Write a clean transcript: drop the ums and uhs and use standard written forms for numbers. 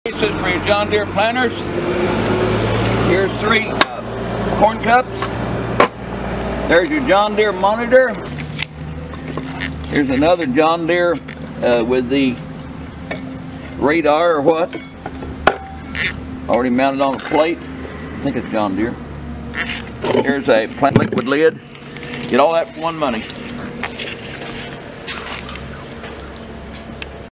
Pieces for your John Deere planters. Here's 3 corn cups. There's your John Deere monitor. Here's another John Deere with the radar or what. Already mounted on a plate. I think it's John Deere. Here's a plant liquid lid. Get all that for one money.